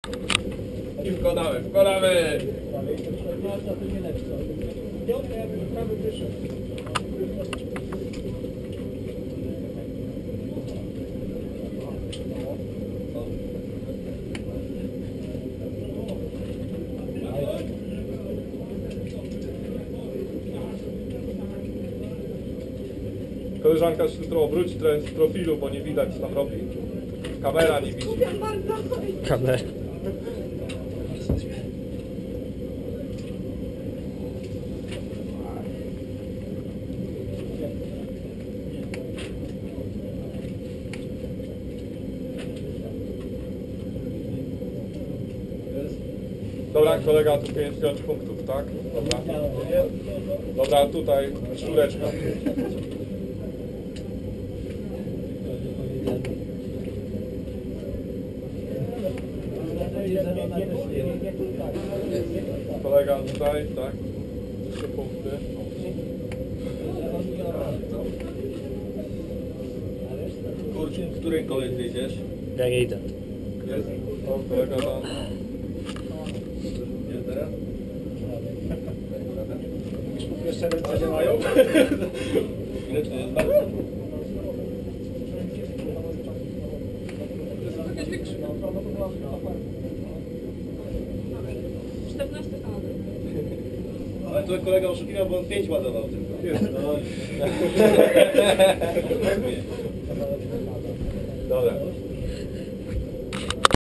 I wkładamy, wkładamy! Koleżanka się tu obróci trochę z profilu, bo nie widać co tam robi. Kamera nie widzi. Kamer. Dobra, kolega, tu 5 punktów, tak? Dobra. Dobra, tutaj czwóreczka. Kolega tutaj, tak? 3 punkty. Kurcz, w której kolejce idziesz? Ja nie idę. Jest. O, kolega tam. Nie teraz? Jeszcze ręce działają? Ile to jest bardzo? Ale tutaj kolega oszukiwał, bo on 5 ładował tylko. Jest. No. Dobra.